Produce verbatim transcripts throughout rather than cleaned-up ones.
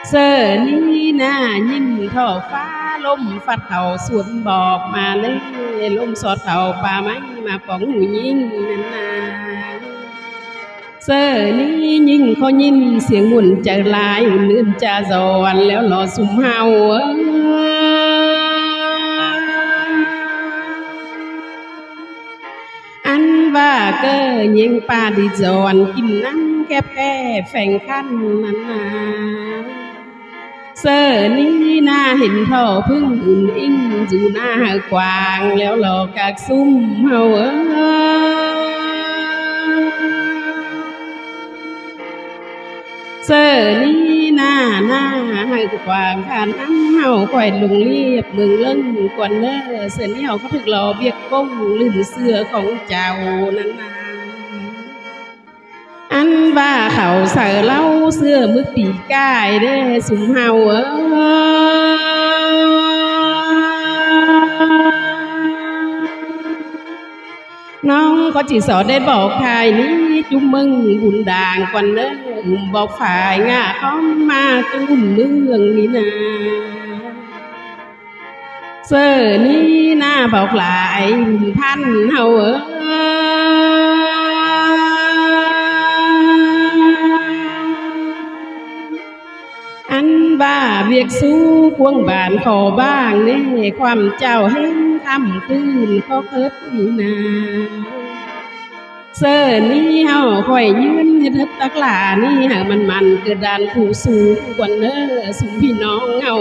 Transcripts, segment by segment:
เสื้อนี้หน้ายิ้มท่อฟ้าลมฟัดเข่าสวนบอกมาเลยลมสอดเข่าป่าไม้มาป๋องหูยิ่งนั่นนาเสื้อนี้ยิ่งเขายิ้มเสียงหุ่นจะลายหุ่นลื่นจะจอนแล้วหล่อสุ่มเฮาอันว่าเก้อยิงปลาดิจอนกินน้ำแก้แก้แฝงขั้นนั่นนาเสื้อนี้หน้าเห็นท่อพึ่งอุ่นอิ่งอยู่หน้ากวางแล้วหลอกกากซุ่มเฮาเอเสื้อนี้หน้าหน้าให้กวางขานน้ำเฮาคอยลุงเรียบเมืองเล่นกวนเนอเสื้อนี้เฮาก็ถึกหล่อเบียกก้งลื่นเสื้อของเจ้านั้นนาอันว่าเขาใส่เล่าเสื้อมึกปีกายได้สุมเฮาเออน้องก็จีสอได้บอกใครนี้จุ่มมึงบุญด่างกวนเนอบอกฝ่ายง่าเขามาจุ่มเมืองนี่นาเสื้อนี้หน้าบอกหลายพันเฮาเอออันบ้าเบียกสู้ควงบานขอบ้างเน่ความเจ้าให้คำคืนเขาเคิดนี่นาเสื้อนี้เฮาคอยยืนให้ทับตะกลานี่หากมันมันเกิดดานผู้สูงกว่าเนอสูงพี่น้องเฮา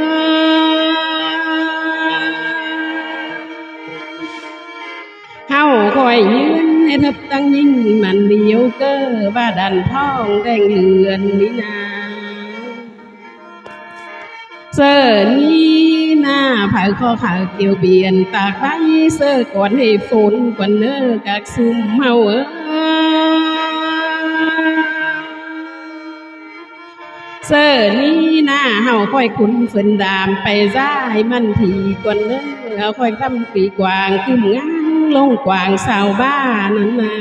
เฮาคอยยืนให้ทับตั้งยิ่งมันเดียวเก้อว่าดันท้องแดงเลือนนี่นาเสื้อนี้หน้าผายข้อขาเกี่ยวเบียนตากไว้เสื้อก่อนให้ฝนกวนเนอกากซุ่มเฮาเออเสื้อนี้หน้าเฮาค่อยขุนฝืนดามไปซ้ายมันทีกวนเนอเฮาค่อยทำปีกวางขึ้นงานลงกวางสาวบ้านนั่นนา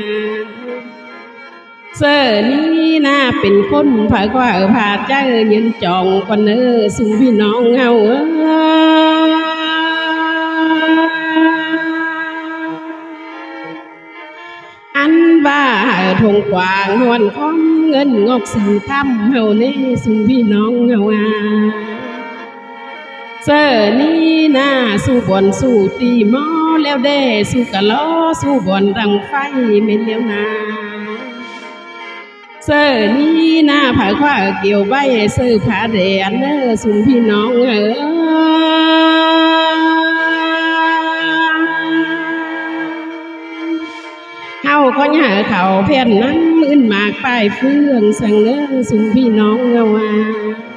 เสื้อนี้น่าเป็นคนผายว่าผาเจ้าเย็นจองกวนเนอสู่พี่น้องเฮาเอออันบ้าทงกวางนวลค้อมเงินงอกสิ่งทำเฮาเน่สู่พี่น้องเฮาอาเสื้อนี้น่าสู้บอนสู้ตีหม้อแล้วเด้สู้กะล้อสู้บอนรังไฟไม่เลี้ยวนาเสื้อนี้หน้าผายว่าเกี่ยวใบเสื้อผ้าเดียนเนอสุ่มพี่น้องเออเฮาก็หาเขาเพี้ยนนั้นมื่นมากป้ายเฟื่องสั่งเนอสุ่มพี่น้องเงา